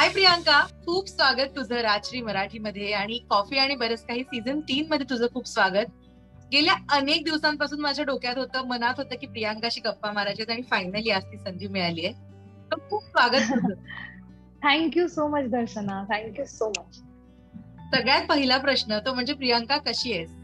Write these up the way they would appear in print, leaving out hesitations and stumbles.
हाय प्रियांका, खूप स्वागत तुझं राजश्री मराठीमध्ये आणि कॉफी आणि बरंच काही सीझन 3 मध्ये तुझं खूप स्वागत. गेल्या अनेक दिवसांपासून माझ्या डोक्यात होतं, मनात होतं की प्रियांकाशी गप्पा मारायच्यात आणि फायनली आज ती संधी मिळाली आहे. तर खूप स्वागत तुझं. Thank you so much Darshana, thank you so much. सगळ्यात पहिला प्रश्न तो म्हणजे प्रियांका कशी आहेस?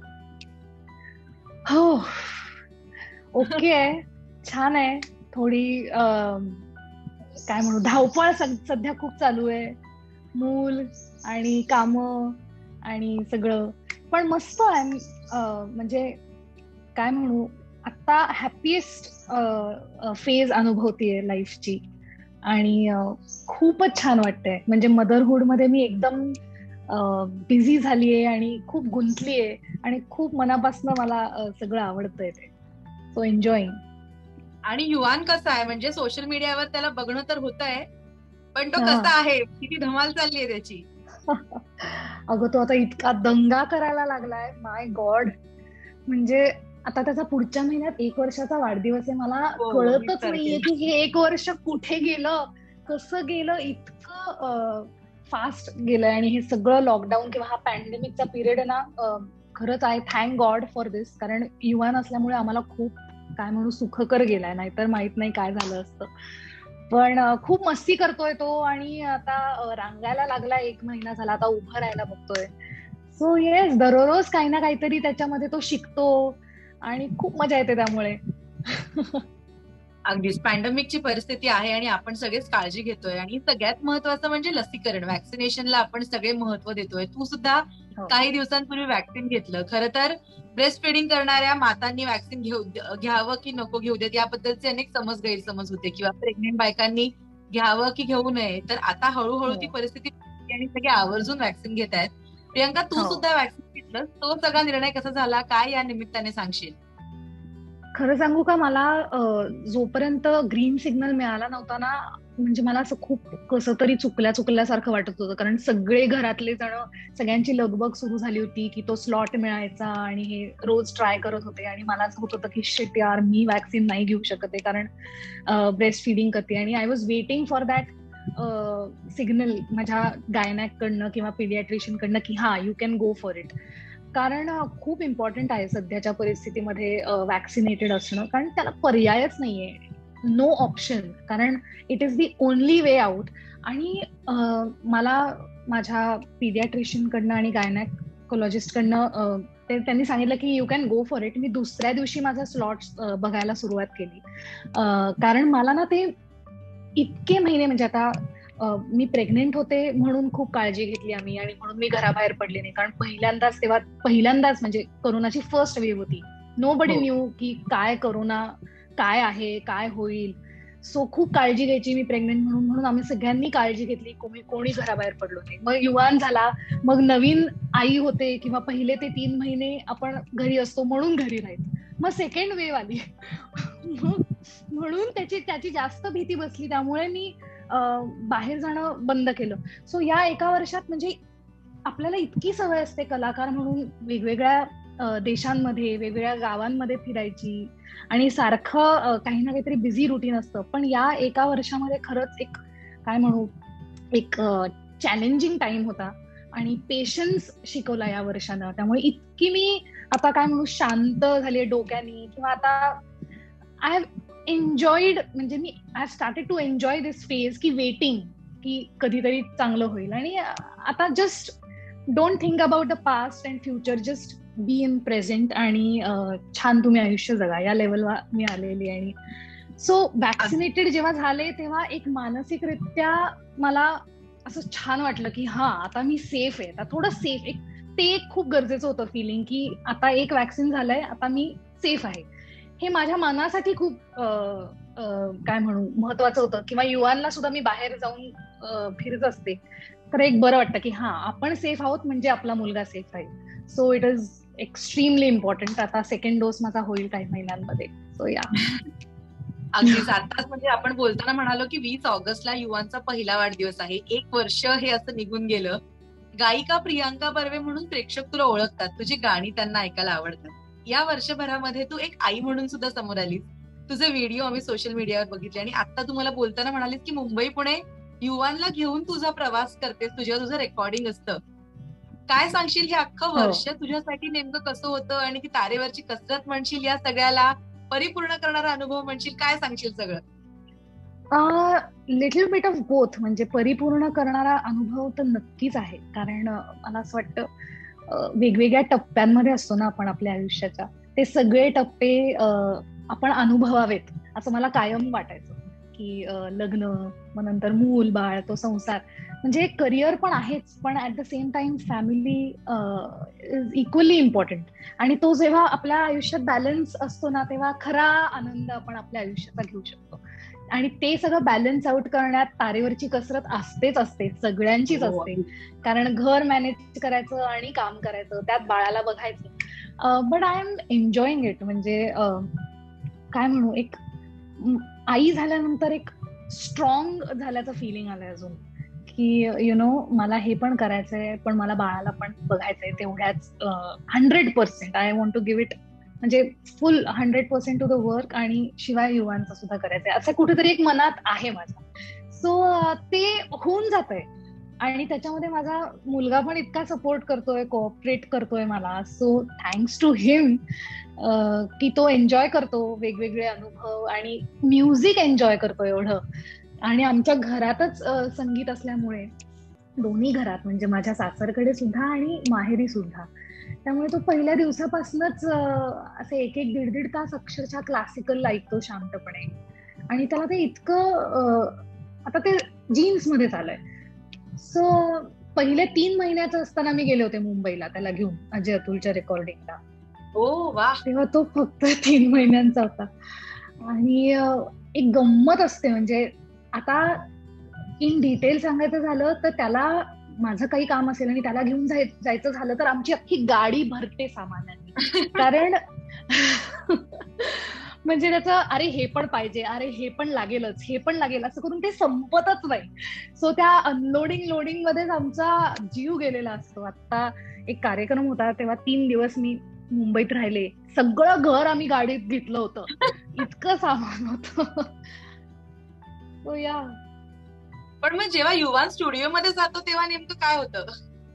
हो, ओके आहे, छान आहे. थोडी काय म्हणू, धावपळ सध्या खूप चालू आहे. मूल आणि काम आणि सगळं, पण मस्त आहे. म्हणजे काय म्हणू, आता हॅपीएस्ट फेज अनुभवतीये लाईफची आणि खूपच छान वाटतंय. म्हणजे मदरहुड मध्ये मी एकदम बिझी झालीये आणि खूप गुंतलीये आणि खूप मनापासून मला सगळं आवडतंय ते. So enjoying. आणि युवान कसा आहे, म्हणजे सोशल मीडियावर त्याला बघणं तर होतंय, पण तो कसा आहे, किती धमाल चालली आहे त्याची. अगं तो आता इतका दंगा करायला लागलाय, माय गॉड. म्हणजे आता त्याचा पुढच्या महिन्यात 1 वर्षाचा वाढदिवस आहे. मला कळतच नाहीये की हे 1 वर्ष कुठे गेलं, कसं गेलं. इतकं फास्ट गेलंय आणि हे सगळं लॉकडाऊन किंवा हा पॅन्डेमिकचा पिरियड आहे ना, खरंच I thank God for this. कारण युवान असल्यामुळे आम्हाला खूप काय म्हणू सुखकर गेलाय, नाहीतर माहित नाही काय झालं असतं. पण खूप मस्ती करतोय तो आणि आता रांगायला लागला. 1 महिना झाला, आता उभं राहायला बघतोय. सो येस, दररोज काही ना काहीतरी त्याच्यामध्ये तो शिकतो आणि खूप मजा येते त्यामुळे. अगदीच पॅन्डेमिकची परिस्थिती आहे आणि आपण सगळेच काळजी घेतोय आणि सगळ्यात महत्वाचं म्हणजे लसीकरण, वॅक्सिनेशनला आपण सगळे महत्व देतोय. तू सुद्धा काही दिवसांपूर्वी वॅक्सिन घेतलं. खरं तर ब्रेस्ट फिडिंग करणाऱ्या मातांनी वॅक्सिन घ्यावं की नको घेऊ देत याबद्दलचे अनेक गैरसमज होते किंवा प्रेग्नेंट बायकांनी घ्यावं की घेऊ नये. तर आता हळूहळू ती परिस्थिती आणि सगळे आवर्जून वॅक्सिन घेत आहेत. प्रियांका, तू सुद्धा वॅक्सिन घेतलं, तो सगळा निर्णय कसा झाला, काय या निमित्ताने सांगशील? खरं सांगू का, मला जोपर्यंत ग्रीन सिग्नल मिळाला नव्हता ना, म्हणजे मला असं खूप कसं तरी चुकल्यासारखं वाटत होतं. कारण सगळे घरातले जण, सगळ्यांची लगबग सुरू झाली होती की तो स्लॉट मिळायचा आणि हे रोज ट्राय करत होते. आणि मला असं होत होतं की शिट यार, मी वॅक्सिन नाही घेऊ शकत आहे कारण ब्रेस्ट फिडिंग करते. आणि I was waiting for that signal माझ्या गायनॅक कडनं किंवा पिडियाट्रिशियन कडनं की हा, you can go for it. कारण खूप इम्पॉर्टंट आहे सध्याच्या परिस्थितीमध्ये वॅक्सिनेटेड असणं, कारण त्याला पर्यायच नाहीये, नो ऑप्शन. कारण it is the only way out. आणि मला माझ्या पिडियाट्रिशियन कडनं आणि गायनॅकोलॉजिस्ट कडनं त्यांनी सांगितलं की you can go for it. मी दुसऱ्या दिवशी माझा स्लॉट्स बघायला सुरुवात केली. कारण मला ना ते इतके महिने, म्हणजे आता मी प्रेग्नेंट होते म्हणून खूप काळजी घेतली आम्ही आणि म्हणून मी घराबाहेर पडले नाही. कारण पहिल्यांदाच म्हणजे कोरोनाची फर्स्ट वेव्ह होती. नो बडी न्यू की काय कोरोना काय आहे, काय होईल. सो खूप काळजी घ्यायची मी प्रेग्नेंट म्हणून आम्ही सगळ्यांनी काळजी घेतली. कोणी घराबाहेर पडलो नाही. मग युवान झाला, मग नवीन आई होते किंवा पहिले ते 3 महिने आपण घरी असतो म्हणून घरी राहायचं. मग सेकंड वेव्ह आली म्हणून त्याची जास्त भीती बसली. त्यामुळे मी बाहेर जाणं बंद केलं. सो या 1 वर्षात म्हणजे आपल्याला इतकी सवय असते कलाकार म्हणून वेगवेगळ्या देशांमध्ये, वेगवेगळ्या गावांमध्ये फिरायची आणि सारखं काही ना काहीतरी बिझी रुटीन असतं. पण या 1 वर्षामध्ये खरंच एक काय म्हणू, एक चॅलेंजिंग टाइम होता आणि पेशन्स शिकवला या वर्षानं. त्यामुळे इतकी मी आता काय म्हणू शांत झाली डोक्यानी, किंवा आता आय हॅव एन्जॉईड, म्हणजे मी I started to enjoy this phase की वेटिंग की कधीतरी चांगलं होईल. आणि आता just don't think about the past and future, just be in present आणि छान तुम्ही आयुष्य जगा, या लेवलला मी आलेली. आणि सो वॅक्सिनेटेड जेव्हा झाले तेव्हा एक मानसिकरित्या मला असं छान वाटलं की हा, आता मी सेफ आहे, आता थोडं सेफ. ते एक खूप गरजेचं होतं फिलिंग की आता एक वॅक्सिन झालंय, आता मी सेफ आहे. हे माझ्या मनासाठी खूप काय म्हणू महत्वाचं होतं. किंवा युवांना सुद्धा मी बाहेर जाऊन फिरत असते तर एक बरं वाटतं की हा, आपण सेफ आहोत म्हणजे आपला मुलगा सेफ राहील. So it is extremely important. आता सेकंड डोस माझा होईल काही महिन्यांमध्ये. सो या अगदीच. आताच म्हणजे आपण बोलताना म्हणालो की 20 ऑगस्टला युवांचा पहिला वाढदिवस आहे. 1 वर्ष हे असं निघून गेलं. गायिका प्रियांका बर्वे म्हणून प्रेक्षक तुला ओळखतात, तुझी गाणी त्यांना ऐकायला आवडतात. या वर्षभरामध्ये तू एक आई म्हणून सुद्धा समोर आलीस. तुझे व्हिडिओ आम्ही सोशल मीडियावर बघितले आणि आता तुम्हाला बोलताना म्हणालीस की मुंबई पुणे युवांना घेऊन तुझा प्रवास करतेस, तुझं रेकॉर्डिंग असतं. काय सांगशील हे अख्खं वर्ष तुझ्यासाठी नेमकं कसं होतं, आणि ती तारेवरची कसरत म्हणशील, या सगळ्याला परिपूर्ण करणारा अनुभव म्हणशील, काय सांगशील सगळं? Little bit of both. म्हणजे परिपूर्ण करणारा अनुभव तर नक्कीच आहे, कारण मला असं वाटतं वेगवेगळ्या टप्प्यांमध्ये असतो ना आपण आपल्या आयुष्याच्या, ते सगळे टप्पे आपण अनुभवावेत असं मला कायम वाटायचं. की लग्न, मग नंतर मूल बाळ, तो संसार, म्हणजे करिअर पण आहेच, पण at the same time family is equally important. आणि तो जेव्हा आपल्या आयुष्यात बॅलन्स असतो ना, तेव्हा खरा आनंद आपण आपल्या आयुष्याचा घेऊ शकतो. आणि ते सगळं बॅलन्स आउट करण्यात तारेवरची कसरत असते, सगळ्यांचीच असते. कारण घर मॅनेज करायचं आणि काम करायचं, त्यात बाळाला बघायचं. But I am enjoying it. म्हणजे काय म्हणू, एक आई झाल्यानंतर एक स्ट्रॉंग झाल्याचं फिलिंग आलंय अजून, की मला हे पण करायचंय, पण मला बाळाला पण बघायचंय तेवढ्याच 100%. I want to give it, म्हणजे फुल 100% टू द वर्क, आणि शिवाय युवांचा सुद्धा करायचंय असं कुठेतरी एक मनात आहे माझ्या. सो ते होऊन जातंय. आणि त्याच्यामध्ये माझा मुलगा पण इतका सपोर्ट करतोय, कोऑपरेट करतोय मला. सो थँक्स टू हिम, की तो एन्जॉय करतो वेगवेगळे अनुभव, आणि म्युझिक एन्जॉय करतो एवढं. आणि आमच्या घरातच संगीत असल्यामुळे, दोन्ही घरात, म्हणजे माझ्या सासरकडे सुद्धा आणि माहेरी सुद्धा, त्यामुळे तो पहिल्या दिवसापासूनच असे 1-1, 1.5 तास अक्षरशः क्लासिकल ऐकतो शांतपणे. आणि त्याला ते इतकं आता ते जीन्स मध्ये चाललंय. सो पहिले 3 महिन्याचं असताना मी गेले होते मुंबईला त्याला घेऊन, अजय अतुलच्या रेकॉर्डिंगला. तेव्हा तो फक्त 3 महिन्यांचा होता. आणि एक गंमत असते, म्हणजे आता इन डिटेल सांगायचं झालं तर, त्याला माझं काही काम असेल आणि त्याला घेऊन जायचं झालं तर आमची अख्खी गाडी भरते सामानांनी. कारण म्हणजे त्याचं अरे हे पण पाहिजे, अरे हे पण लागेलच, हे पण लागेल, असं करून ते संपतच नाही. सो त्या अनलोडिंग लोडिंग मध्येच आमचा जीव गेलेला असतो. आता एक कार्यक्रम होता, तेव्हा 3 दिवस मी मुंबईत राहिले. सगळं घर आम्ही गाडीत घेतलं होतं, इतकं सामान होतं. सो या. पण मग जेव्हा युवान स्टुडिओ मध्ये जातो तेव्हा नेमकं काय होतं?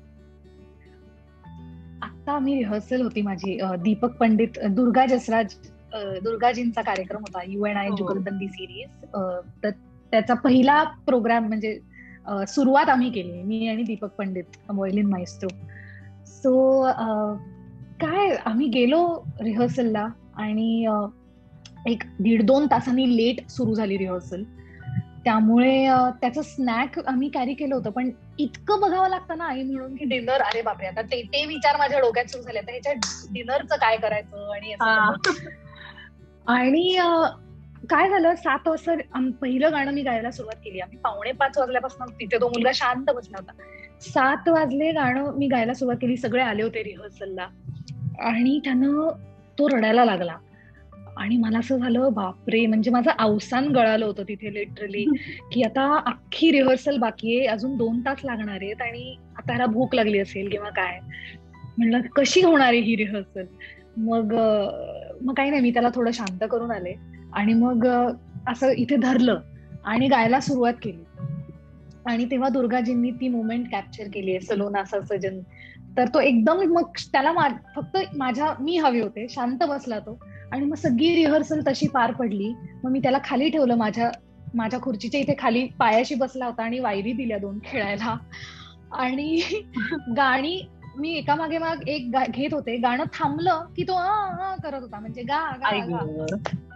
आता आम्ही रिहर्सल होती माझी, दीपक पंडित, दुर्गा जसराज, दुर्गाजींचा कार्यक्रम होता, you and I Jugalbandi series. तर त्याचा पहिला प्रोग्राम, म्हणजे सुरुवात आम्ही केली, मी आणि Deepak Pandit, violin maestro. So काय, आम्ही गेलो रिहर्सलला, आणि 1-1.5-2 तासांनी लेट सुरू झाली रिहर्सल. त्यामुळे त्याचं स्नॅक आम्ही कॅरी केलं होतं. पण इतकं बघावं लागतं ना आई म्हणून, की डिनर, अरे बापरे, आता ते विचार माझ्या डोक्यात सुरू झाले, तर ह्याच्या डिनरचं काय करायचं, आणि असं. आणि काय झालं, 7 वाजता पहिलं गाणं मी गायला सुरुवात केली. आम्ही 4:45 वाजल्यापासून तिथे, तो मुलगा शांत बसला होता. 7 वाजले, गाणं मी गायला सुरुवात केली, सगळे आले होते रिहर्सलला, आणि त्यानं तो रडायला लागला. आणि मला असं झालं, बापरे, म्हणजे माझं अवसान गळालं होतं तिथे लिटरली, की आता अख्खी रिहर्सल बाकी आहे, अजून 2 तास लागणार आहेत, आणि आता त्याला भूक लागली असेल किंवा काय. म्हणलं कशी होणार आहे ही रिहर्सल. मग काही नाही, मी त्याला थोडं शांत करून आले, आणि मग असं इथे धरलं आणि गायला सुरुवात केली. आणि तेव्हा दुर्गाजींनी ती मोमेंट कॅप्चर केली आहे, सलोना सा सजन. तर तो एकदम, मग त्याला फक्त मी हवे होते, शांत बसला तो, आणि मग सगळी रिहर्सल तशी पार पडली. मग मी त्याला खाली ठेवलं, माझ्या खुर्चीच्या इथे खाली पायाशी बसला होता, आणि वायरी दिल्या 2 खेळायला. आणि गाणी मी एकामागे एक घेत होते, गाणं थांबलं की तो करत होता, म्हणजे गा गा गा.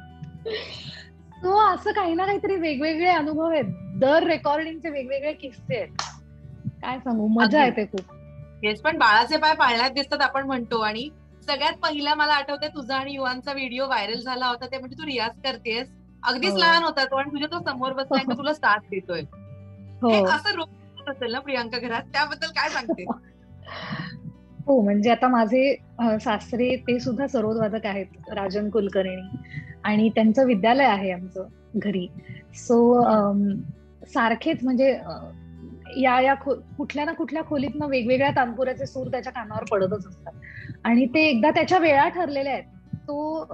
तो असं काही ना काहीतरी वेगवेगळे अनुभव आहेत, दर रेकॉर्डिंगचे वेगवेगळे किस्से आहेत. काय सांगू, मजा येते खूप. हेच, पण बाळाचे पाय पाळण्यात दिसतात आपण म्हणतो. आणि सगळ्यात पहिला मला आठवतंय तुझा आणि युवानचा व्हिडिओ व्हायरल झाला होता, ते म्हणजे तू रियाज करतेस, अगदीच लहान होता तो, आणि तुझ्या तो समोर बसलाय आणि तुला साथ देतोय. हे असं रोज असेल ना प्रियांका घरात, त्याबद्दल काय सांगते? हो, म्हणजे आता माझे सासरे, ते सुद्धा सरोदवादक आहेत, राजन कुलकर्णी, आणि त्यांचं विद्यालय आहे आमचं घरी. सो सारखेच, म्हणजे या कुठल्या ना कुठल्या खोलीतनं वेगवेगळ्या तानपुऱ्याचे सूर त्याच्या कानावर पडतच असतात. आणि ते एकदा त्याच्या वेळा ठरलेल्या आहेत, तो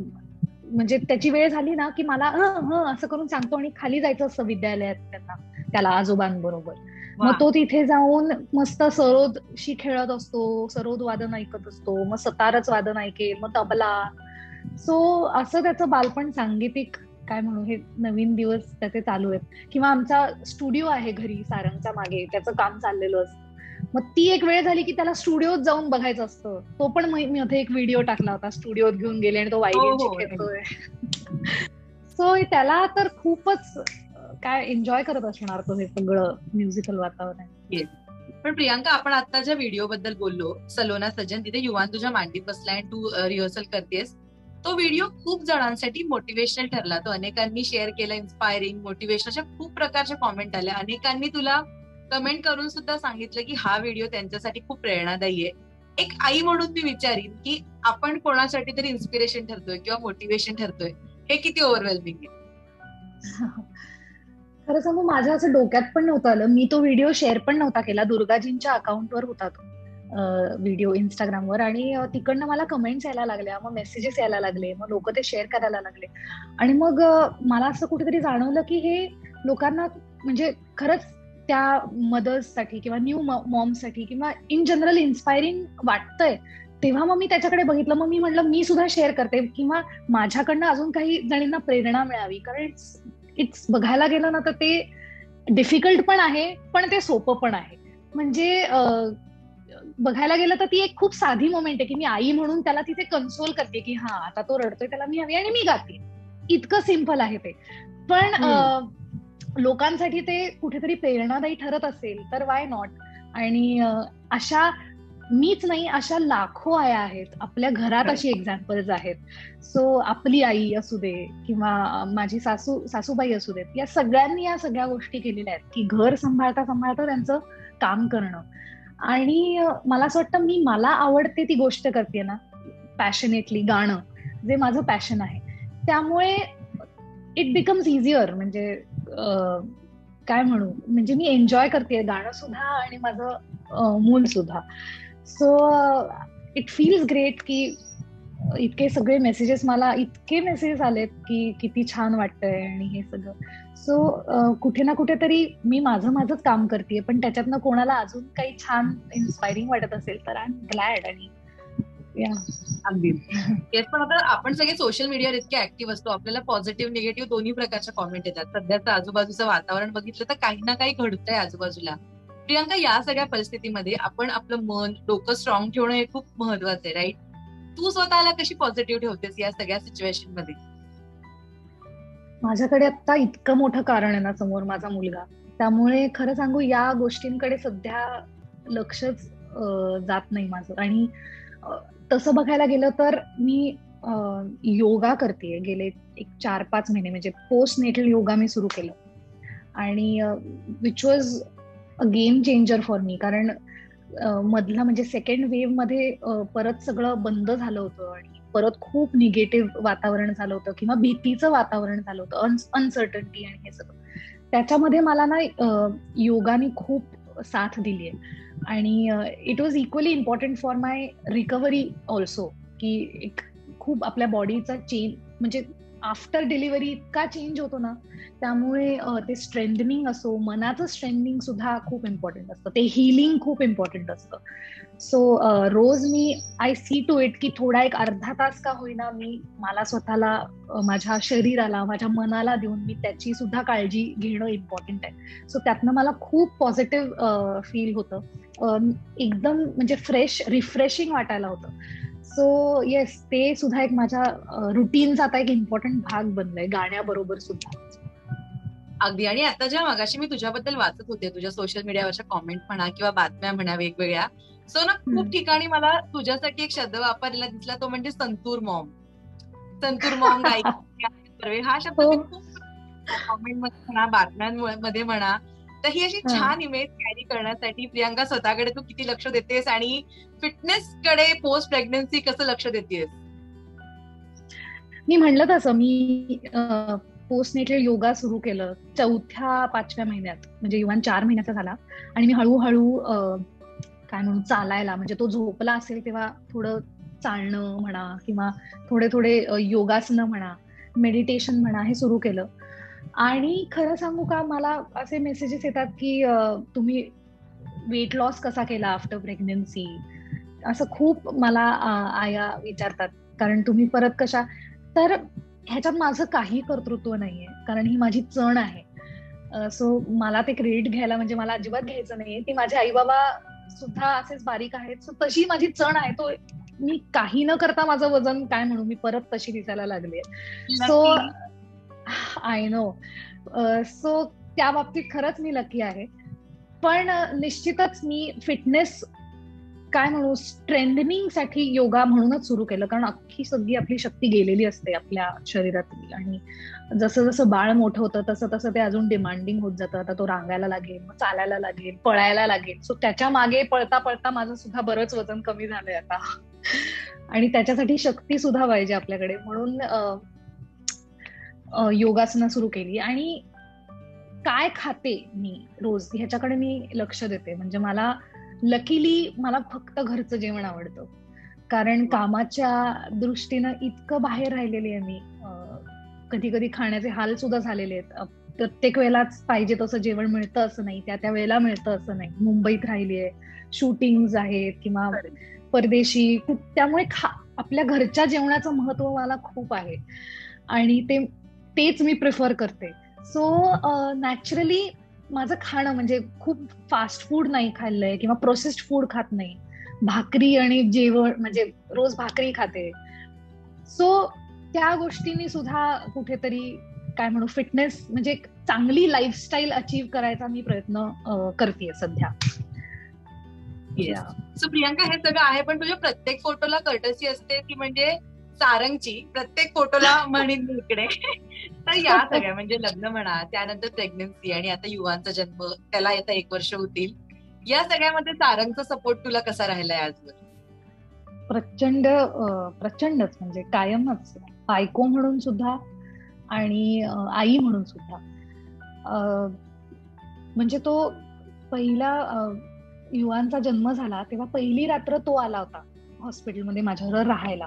म्हणजे त्याची वेळ झाली ना की मला असं करून सांगतो, आणि खाली जायचं असतं विद्यालयात त्यांना, त्याला आजोबांबरोबर. वा. मग तो तिथे जाऊन मस्त सरोदशी खेळत असतो, सरोद वादन ऐकत असतो, मग सतारच वादन ऐकेल, मग तबला. सो असं त्याचं बालपण सांगीतिक काय म्हणू, हे नवीन दिवस त्याचे चालू आहेत. किंवा आमचा स्टुडिओ आहे घरी सारंगच्या मागे, त्याचं काम चाललेलं असतं. मग ती एक वेळ झाली की त्याला स्टुडिओत जाऊन बघायचं असतं. तो पण मी मध्ये एक व्हिडिओ टाकला होता, स्टुडिओत घेऊन गेले आणि तो वायलिन शिकतोय. सो त्याला तर खूपच काय एन्जॉय करत असणार तो हे सगळं म्युझिकल वातावरण. पण प्रियांका, आपण आता ज्या व्हिडिओ बद्दल बोललो, सलोना सज्जन, तिथे युवान तुझ्या मांडीत बसलाय आणि तू रिहर्सल करतेस, तो व्हिडिओ खूप जणांसाठी मोटिवेशनल ठरला. तो अनेकांनी शेअर केला, इन्स्पायरिंग, मोटिवेशनच्या खूप प्रकारच्या कॉमेंट आल्या. अनेकांनी तुला कमेंट करून सुद्धा सांगितलं की हा व्हिडिओ त्यांच्यासाठी खूप प्रेरणादायी आहे. एक आई म्हणून मी विचारीन की आपण कोणासाठी तरी इन्स्पिरेशन ठरतोय किंवा मोटिवेशन ठरतोय, हे किती ओव्हरवेल्मिंग आहे? खरं सांगू, माझ्या असं डोक्यात पण नव्हतं आलं. मी तो व्हिडिओ शेअर पण नव्हता केला. दुर्गाजींच्या अकाउंटवर होता तो व्हिडिओ इंस्टाग्रामवर, आणि तिकडनं मला कमेंट्स यायला लागल्या, मग मेसेजेस यायला लागले, मग लोक ते शेअर करायला लागले. आणि मग मला असं कुठेतरी जाणवलं की हे लोकांना म्हणजे खरंच त्या मदर्ससाठी किंवा न्यू मॉमसाठी किंवा इन जनरल इन्स्पायरिंग वाटतंय. तेव्हा मग मी त्याच्याकडे बघितलं. मग मी म्हटलं मी सुद्धा शेअर करते किंवा माझ्याकडनं अजून काही जणींना प्रेरणा मिळावी. कारण इट्स बघायला गेलं ना तर ते डिफिकल्ट पण आहे, पण ते सोपं पण आहे. म्हणजे बघायला गेलं तर ती एक खूप साधी मोमेंट आहे की मी आई म्हणून त्याला तिथे कन्सोल करते की हा आता तो रडतोय, त्याला मी हवी आणि मी गाते. इतकं सिम्पल आहे ते. पण लोकांसाठी ते कुठेतरी प्रेरणादायी ठरत असेल तर वाय नॉट. आणि अशा मीच नाही, अशा लाखो आया आहेत आपल्या घरात, अशी एक्झाम्पल्स आहेत. सो आपली आई असू दे किंवा माझी सासूबाई असू देत, या सगळ्यांनी या सगळ्या गोष्टी केलेल्या आहेत की घर सांभाळता सांभाळता त्यांचं काम करणं. आणि मला असं वाटतं मला आवडते ती गोष्ट करते ना पॅशनेटली, गाणं जे माझं पॅशन आहे, त्यामुळे इट बिकम्स इझियर. म्हणजे काय म्हणू, म्हणजे मी एन्जॉय करते गाणं सुद्धा आणि माझं मूल सुद्धा. सो इट फील्स ग्रेट की इतके सगळे मेसेजेस, मला इतके मेसेजेस आलेत की किती छान वाटतंय आणि हे सगळं. सो कुठे ना कुठेतरी मी माझंच काम करते, पण त्याच्यातनं कोणाला अजून काही छान इन्स्पायरिंग वाटत असेल तर आय एम ग्लॅड. आणि अगदी तेच. पण आता आपण सगळे सोशल मीडियावर इतके ऍक्टिव्ह असतो, आपल्याला पॉझिटिव्ह निगेटिव्ह दोन्ही प्रकारच्या कॉमेंट येतात. सध्याचं आजूबाजूचं वातावरण बघितलं तर काही ना काही घडतंय आजूबाजूला. प्रियांका, या सगळ्या परिस्थितीमध्ये आपण आपलं मन, डोकं स्ट्रॉंग ठेवणं हे खूप महत्वाचं आहे, राईट? तू स्वतःला कशी पॉझिटिव्ह ठेवतेस या सगळ्या सिच्युएशन मध्ये? माझ्याकडे आता इतकं मोठं कारण आहे ना समोर, माझा मुलगा. त्यामुळे खरं सांगू, या गोष्टींकडे सध्या लक्षच जात नाही माझं. आणि तसं बघायला गेलं तर मी योगा करते गेले एक 4-5 महिने. म्हणजे पोस्ट नेटल योगा मी सुरू केलं, आणि which was a game changer for me. कारण मधला म्हणजे सेकंड वेव्ह मध्ये परत सगळं बंद झालं होतं आणि परत खूप निगेटिव्ह वातावरण झालं होतं किंवा भीतीचं वातावरण झालं होतं, अनसर्टन्टी आणि हे सगळं. त्याच्यामध्ये मला ना योगाने खूप साथ दिली आहे. आणि it was equally important for my recovery also, की एक खूप आपल्या बॉडीचा चेंज, म्हणजे आफ्टर डिलिव्हरी इतका चेंज होतो ना, त्यामुळे ते स्ट्रेंथनिंग असो, मनाचं स्ट्रेंथनिंग सुद्धा खूप इम्पॉर्टंट असतं, ते हिलिंग खूप इम्पॉर्टंट असतं. सो रोज मी आय सी टू इट की थोडा एक अर्धा तास का होईना मी मला स्वतःला, माझ्या शरीराला, माझ्या मनाला देऊन मी त्याची सुद्धा काळजी घेणं इम्पॉर्टंट आहे. सो त्यातनं मला खूप पॉझिटिव्ह फील होतं, एकदम म्हणजे फ्रेश, रिफ्रेशिंग वाटायला होतं. सो येस, ते सुद्धा एक माझ्या रुटीनचा आता एक इम्पॉर्टंट भाग बनलाय, गाण्याबरोबर सुद्धा. अगदी. आणि आता ज्या मगाशी मी तुझ्याबद्दल वाचत होते, तुझ्या सोशल मीडियावरच्या कॉमेंट म्हणा किंवा बातम्या म्हणा वेगवेगळ्या, सो ना खूप ठिकाणी मला तुझ्यासाठी एक शब्द वापरलेला दिसला, तो म्हणजे संतूर मॉम. संतूर मॉम, गायिका, हा शब्द खूप कॉमेंट मध्ये म्हणा, बातम्यांमध्ये म्हणा. तर ही अशी छान इमेज कॅरी करण्यासाठी प्रियांका स्वतःकडे तू किती लक्ष देतेस आणि फिटनेस कडे पोस्ट प्रेग्नन्सी कसं लक्ष देतेस? मी म्हणलं तसं, मी पोस्ट नेटल योगा सुरू केलं 4-5व्या महिन्यात, म्हणजे इव्हन 4 महिन्याचा झाला. आणि मी हळूहळू काय म्हणू, चालायला, म्हणजे तो झोपला असेल तेव्हा थोडं चालणं म्हणा किंवा थोडे योगासनं म्हणा, मेडिटेशन म्हणा, हे सुरू केलं. आणि खरं सांगू का, मला असे मेसेजेस येतात की तुम्ही वेट लॉस कसा केला आफ्टर प्रेग्नन्सी, असं खूप मला आया विचारतात. कारण तुम्ही परत कशा, तर ह्याच्यात माझं काही कर्तृत्व नाहीये, कारण ही माझी चण आहे. सो मला ते क्रेडिट घ्यायला, म्हणजे मला अजिबात घ्यायचं नाहीये. ती माझे आई बाबा सुद्धा असेच बारीक आहेत, सो तशी माझी चण आहे. तो मी काही न करता माझं वजन, काय म्हणू, मी परत तशी दिसायला लागली. So I know. सो त्या बाबतीत खरंच मी लकी आहे. पण निश्चितच मी फिटनेस, काय म्हणू, स्ट्रेंथनिंग साठी योगा म्हणूनच सुरू केलं. कारण अख्खी सगळी आपली शक्ती गेलेली असते आपल्या शरीरातली, आणि जसं जसं बाळ मोठं होतं तसं तसं ते अजून डिमांडिंग होत जातं. आता तो रांगायला लागेल, मग चालायला लागेल, पळायला लागेल. सो त्याच्या मागे पळता पळता माझं सुद्धा बरंच वजन कमी झालंय आता. आणि त्याच्यासाठी शक्ती सुद्धा पाहिजे आपल्याकडे, म्हणून योगासनं सुरू केली. आणि काय खाते मी रोज ह्याच्याकडे मी लक्ष देते. म्हणजे लकीली मला फक्त घरचं जेवण आवडतं, कारण कामाच्या दृष्टीनं इतकं बाहेर राहिलेली आहे मी. कधी कधी खाण्याचे हाल सुद्धा झालेले आहेत. प्रत्येक वेळेलाच पाहिजे तसं जेवण मिळतं असं नाही, त्या वेळेला मिळतं असं नाही. मुंबईत राहिलीये, शूटिंग आहेत किंवा परदेशी, त्यामुळे आपल्या घरच्या जेवणाचं महत्व मला खूप आहे, आणि तेच मी प्रिफर करते. सो नॅचरली माझं खाणं म्हणजे खूप फास्ट फूड नाही खाल्लंय किंवा प्रोसेस्ड फूड खात नाही. भाकरी आणि जेवण, म्हणजे रोज भाकरी खाते. सो त्या गोष्टींनी सुद्धा कुठेतरी, काय म्हणू, फिटनेस म्हणजे एक चांगली लाईफस्टाईल अचीव्ह करायचा मी प्रयत्न करतेय सध्या. सो प्रियांका, हे सगळं आहे, पण तुझ्या प्रत्येक फोटोला कर्टसी असते ती म्हणजे सारंगची. प्रत्येक फोटोला म्हणीन मी इकडे. तर या सगळ्या, म्हणजे लग्न म्हणा, त्यानंतर प्रेग्नन्सी, आणि आता युवांचा जन्म, त्याला आता 1 वर्ष होतील, या सगळ्यामध्ये सारंगचा सपोर्ट तुला कसा राहिलाय आजवर? प्रचंडच, म्हणजे कायमच. बायको म्हणून सुद्धा आणि आई म्हणून सुद्धा. म्हणजे तो पहिला युवांचा जन्म झाला तेव्हा पहिली रात्र तो आला होता हॉस्पिटलमध्ये माझ्याबरोबर राहायला.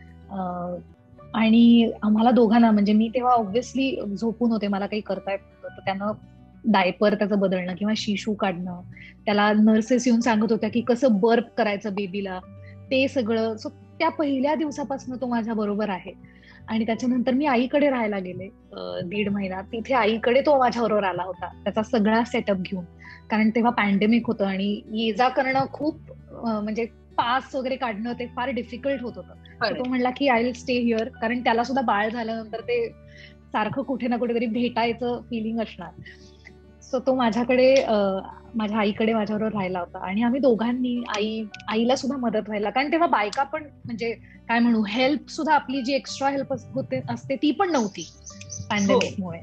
आणि आम्हाला दोघांना, म्हणजे मी तेव्हा ऑब्व्हियसली झोपून होते, मला काही करता येत नव्हतं. तर त्यानं डायपर त्याचं बदलणं किंवा शिशू काढणं, त्याला नर्सेस येऊन सांगत होत्या की कसं बर्प करायचं बेबीला, ते सगळं. सो त्या पहिल्या दिवसापासून तो माझ्या बरोबर आहे. आणि त्याच्यानंतर मी आईकडे राहायला गेले 1.5 महिना. तिथे आईकडे तो माझ्याबरोबर आला होता, त्याचा सगळा सेटअप घेऊन. कारण तेव्हा पॅन्डेमिक होतं आणि ये जा करणं खूप, म्हणजे पास वगैरे काढणं ते फार डिफिकल्ट होत होतं. तो म्हणला की आय विल स्टे हिअर, कारण त्याला सुद्धा बाळ झाल्यानंतर ते सारखं कुठे ना कुठेतरी भेटायचं फिलिंग असणार. सो तो माझ्याकडे, माझ्या आईकडे माझ्याबरोबर राहिला होता. आणि आम्ही दोघांनी, आईला सुद्धा मदत व्हायला, कारण तेव्हा बायका पण, म्हणजे काय म्हणू, हेल्प सुद्धा आपली जी एक्स्ट्रा हेल्प असते ती पण नव्हती पॅन्डेमिकमुळे.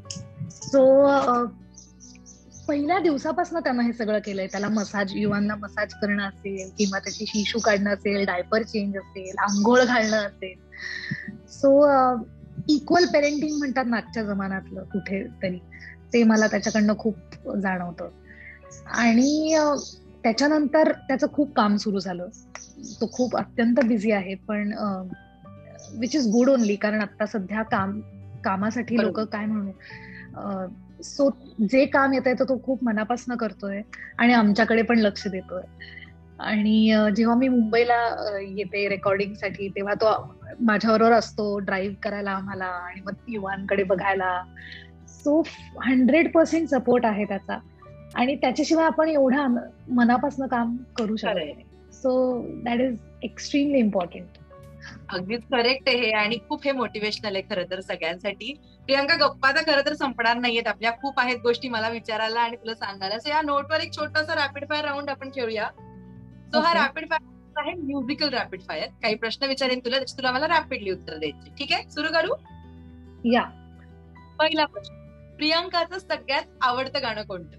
सो पहिल्या दिवसापासून त्यानं हे सगळं केलंय. त्याला मसाज, युवांना मसाज करणं असेल, किंवा त्याची शिशू काढणं असेल, डायपर चेंज असेल, आंघोळ घालणं असेल. सो इक्वल पेरेंटिंग म्हणतात ना आजच्या जमान्यातलं कुठेतरी, ते मला त्याच्याकडनं खूप जाणवतं. आणि त्याच्यानंतर त्याचं खूप काम सुरू झालं. तो खूप अत्यंत बिझी आहे, पण विच इज गुड ओनली, कारण आता सध्या कामासाठी लोक, काय म्हणू, सो जे काम येत आहे तो खूप मनापासून करतोय आणि आमच्याकडे पण लक्ष देतोय. आणि जेव्हा मी मुंबईला येते रेकॉर्डिंगसाठी, तेव्हा तो माझ्याबरोबर असतो, ड्राईव्ह करायला आम्हाला आणि मग युवांकडे बघायला. सो 100% सपोर्ट आहे त्याचा, आणि त्याच्याशिवाय आपण एवढं मनापासून काम करू शकतो. So that is extremely important. अगदीच करेक्ट आहे, आणि खूप हे मोटिवेशनल आहे खरं तर सगळ्यांसाठी. प्रियांका, गप्पा तर खरं तर संपणार नाहीयेत आपल्या, खूप आहेत गोष्टी मला विचारायला आणि तुला सांगायला. सो या नोटवर एक छोटासा रॅपिड फायर राऊंड आपण खेळूया. सो हा रॅपिड फायर आहे म्युझिकल रॅपिड फायर. काही प्रश्न विचारेन तुला, त्याची तुला मला रॅपिडली उत्तर द्यायची. ठीक आहे, सुरू करू? या. पहिला प्रश्न, प्रियांकाचं सगळ्यात आवडतं गाणं कोणतं?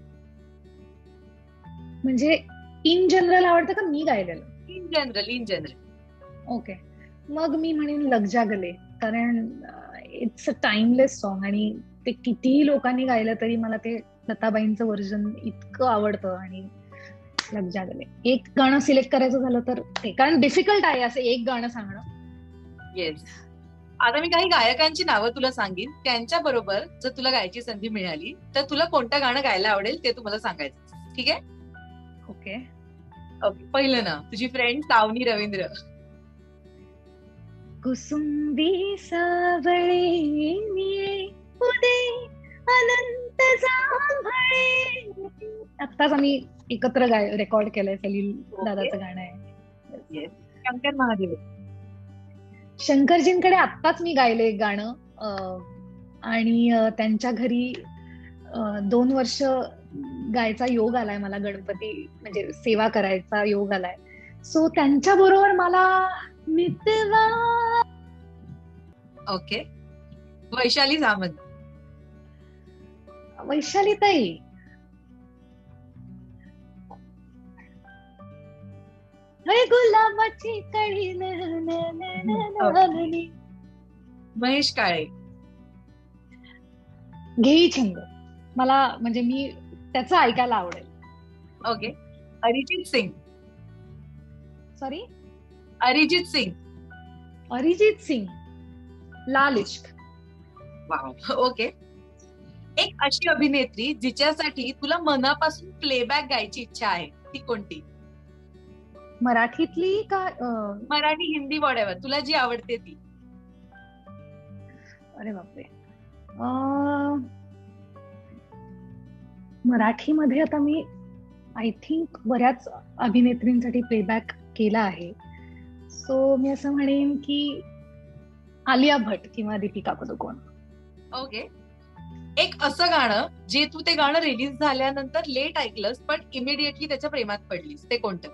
म्हणजे इन जनरल आवडतं का मी गायलेलं? In general. ओके, मग मी म्हणेन लग जा गले, कारण इट्स अ टाइमलेस सॉन्ग, आणि ते कितीही लोकांनी गायलं तरी मला ते लताबाईंचं व्हर्जन इतकं आवडतं. आणि लग जा गले एक गाणं सिलेक्ट करायचं झालं तर ते, कारण डिफिकल्ट आहे असं एक गाणं सांगणं. येस. आता मी काही गायकांची नावं तुला सांगेन, त्यांच्या बरोबर जर तुला गायची संधी मिळाली तर तुला कोणतं गाणं गायला आवडेल ते तू मला सांगायचं. ठीक आहे? ओके. ओके. पहिलं ना, तुझी फ्रेंड सावनी रवींद्र. कुसुंबी सावळे निळे उदे अनंत जांभळे. आत्ताच आम्ही एकत्र रेकॉर्ड केलंय, सलील दादाचं गाणं आहे. शंकर महादेव. शंकरजींकडे आत्ताच मी गायले एक गाणं, आणि त्यांच्या घरी 2 वर्ष गायचा योग आलाय मला, गणपती म्हणजे सेवा करायचा योग आलाय. सो त्यांच्या बरोबर मला मितवा. ओके. वैशाली सामंत. वैशाली ताई. गुलाबाची कळी. महेश काळे. घेई छंद. मला म्हणजे मी त्याचं ऐकायला आवडेल. Okay. Arijit Singh. Sorry, Arijit Singh. Arijit Singh. Laal Ishq. Wow. Okay. एक अशी अभिनेत्री जिच्यासाठी तुला मनापासून प्लेबॅक गायची इच्छा आहे, ती कोणती? मराठीतली का मराठी, हिंदी, वॉटेवर, तुला जी आवडते ती. अरे बापरे. मराठीमध्ये आता मी आय थिंक बऱ्याच अभिनेत्रींसाठी प्लेबॅक केला आहे. सो मी असं म्हणेन की आलिया भट किंवा दीपिका पदुकोण. ओके. एक असं गाणं जे तू ते गाणं रिलीज झाल्यानंतर लेट ऐकलंस पण इमिडिएटली त्याच्या प्रेमात पडलीस, ते कोणतं?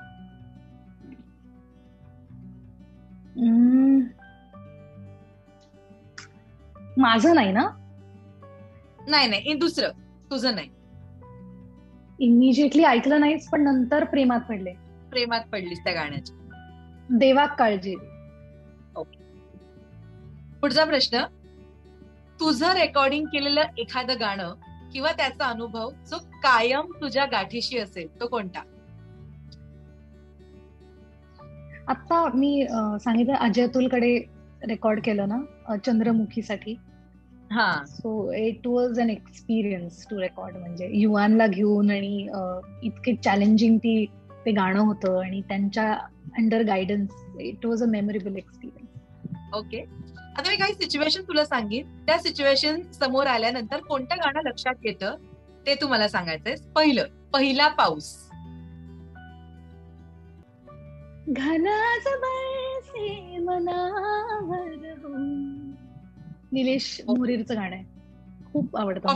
माझं नाही ना? नाही, दुसरं तुझं नाही. इमिजिएटली ऐकलं नाहीच पण नंतर प्रेमात पडलीस त्या गाण्याची. देवा काळजी. ओके. पुढचा प्रश्न, तुझं रेकॉर्डिंग केलेलं एखादं गाणं किंवा त्याचा अनुभव जो कायम तुझ्या गाठीशी असेल, तो कोणता? आता मी सांगितलं अजय अतुलकडे रेकॉर्ड केलं ना चंद्रमुखीसाठी. हा. So it was an experience to record. म्हणजे युवानला घेऊन आणि इतके चॅलेंजिंग ते गाणं होतं आणि त्यांच्या under guidance. It was a memorable experience. Okay. आता मी काही सिच्युएशन तुला सांगेन, त्या सिच्युएशन समोर आल्यानंतर कोणतं गाणं लक्षात येतं ते तू मला सांगायचंय. पहिला पाऊस. घनाच बरसे मनावर. निलेश मोरेरचं गाणं आहे, खूप आवडतं.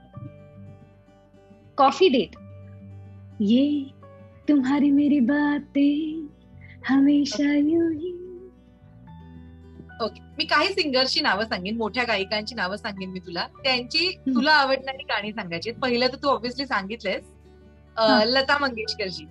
Coffee date. ये तुम्हारी मेरी बातें हमेशा यूं ही. ओके. मी काही सिंगर्सची नावं सांगेन, मोठ्या गायिकांची नावं सांगेन मी तुला, त्यांची तुला आवडणारी गाणी सांगायची. पहिलं तर तू ऑब्व्हियसली सांगितलंयस, लता मंगेशकरजी.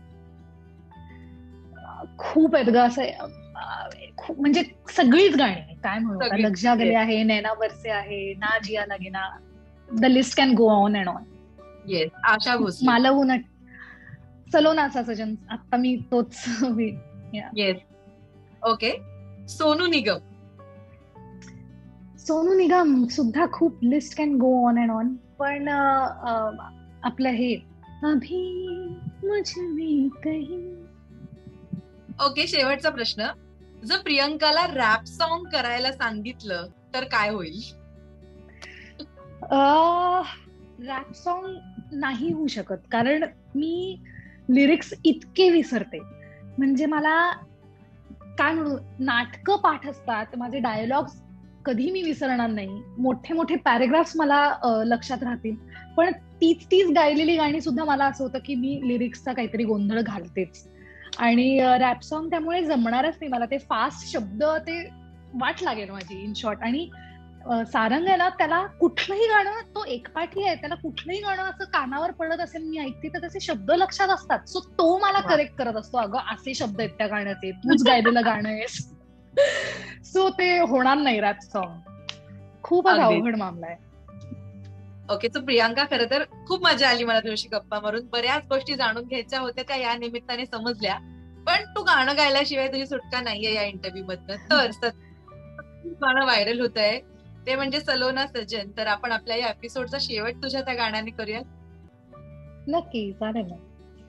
खूप आहेत ग असं, म्हणजे सगळीच गाणी काय म्हणू, लग जा गले आहे, नैना बरसे आहे, ना जिया लगे ना, the list can go on and on. Yes. Asha Bhosle. मालवून सलोनाचा सजन. आता मी तोच. येस. ओके. सोनू निगम सुद्धा खूप list can go on and on. पण आपलं हे अभी मुझ में कहीं. ओके. शेवटचा प्रश्न, जर प्रियंकाला रॅप सॉन्ग करायला सांगितलं तर काय होईल? रॅप सॉन्ग नाही होऊ शकत, कारण मी लिरिक्स इतके विसरते. म्हणजे मला काय म्हणू, नाटकं पाठ असतात माझे, डायलॉग्स कधी मी विसरणार नाही, मोठे मोठे पॅरेग्राफ्स मला लक्षात राहतील, पण तीच गायलेली गाणी सुद्धा मला असं होतं की मी लिरिक्सचा काहीतरी गोंधळ घालतेच. आणि रॅप सॉन्ग त्यामुळे जमणारच नाही मला. ते फास्ट शब्द, ते वाट लागेल माझी इन शॉर्ट. आणि सारंग आहे ना, त्याला कुठलंही गाणं, तो एकपाठी आहे, त्याला कुठलंही गाणं असं कानावर पडत असेल, मी ऐकते तर त्याचे शब्द लक्षात असतात. सो तो मला करेक्ट करत असतो, अगं असे शब्द आहेत त्या गाण्याचे, तूच गायलेलं गाणं आहेस. सो ते होणार नाही रॅप सॉन्ग. खूपच अवघड मामला आहे. ओके. सो प्रियांका, खरं तर खूप मजा आली मला तुझ्याशी गप्पा मारून. बऱ्याच गोष्टी जाणून घ्यायच्या होत्या त्या या निमित्ताने समजल्या, पण तू गाणं गायल्याशिवाय तुझी सुटका नाहीये या इंटरव्ह्यू मधनं. तर गाणं व्हायरल होत आहे ते म्हणजे सलोना सजन. तर आपण आपल्या या एपिसोडचा शेवट तुझ्या त्या गाण्याने करूया. नक्की, चालेल ना.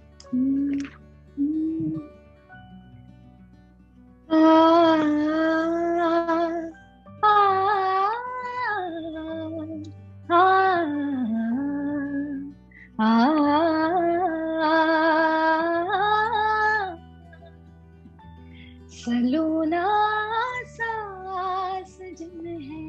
सलोना सा सजन है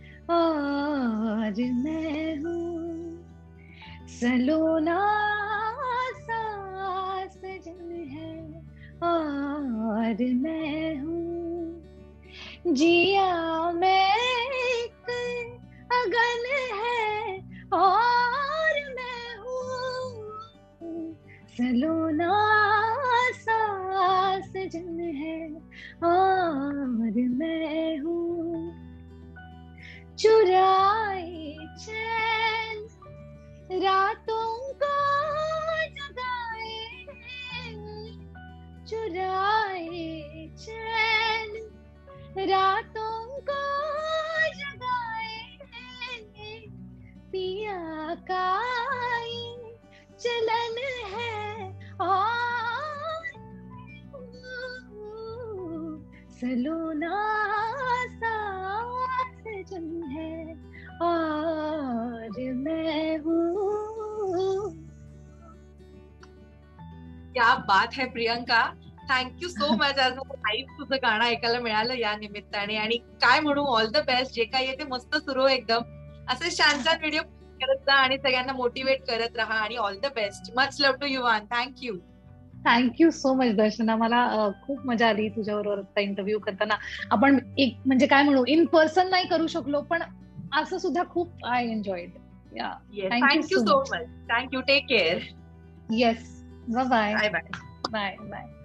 आज मैं हूँ, सलोना सा सजन है आज मैं हूँ, जिया में एक अगन है और मैं हूँ, सलोना सा सजन है और मैं हूँ, चुराए चैन रातों को जगाए, चुराए चैन रातों को जगाए, पिया का ये चलन है और सलोना सा सजन है और मैं हूँ. क्या बात है प्रियंका, थँक्यू सो मच. आज लाईव्ह तुझं गाणं ऐकायला मिळालं या निमित्ताने. आणि काय म्हणू, ऑल द बेस्ट. जे काही आहे ते मस्त सुरू आहे एकदम. असे छान छान व्हिडिओ करत जा आणि सगळ्यांना मोटिवेट करत राहा. आणि all the best. Much love to Yuvan. Thank you. Thank you so much Darshana. मला खूप मजा आली तुझ्याबरोबर इंटरव्ह्यू करताना. आपण एक म्हणजे काय म्हणू, इन पर्सन नाही करू शकलो, पण असं सुद्धा खूप I enjoyed. Thank you so much. Thank you. Take care. Yes. Bye bye. Bye bye.